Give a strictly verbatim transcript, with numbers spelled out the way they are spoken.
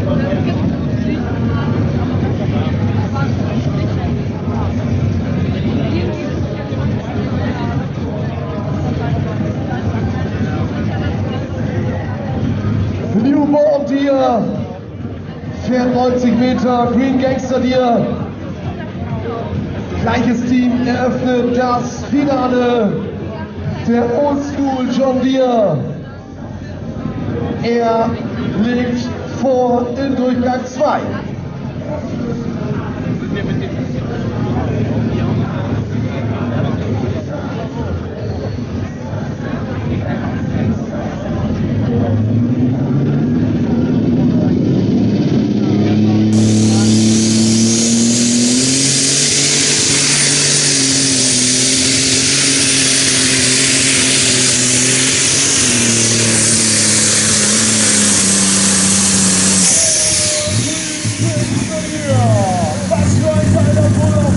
Newborn Deer fährt neunzig Meter, Green Gangster Deer. Gleiches Team eröffnet das Finale der Oldschool John Deere. Er liegt vor in Durchgang zwei. Was für ein geiler Bruder!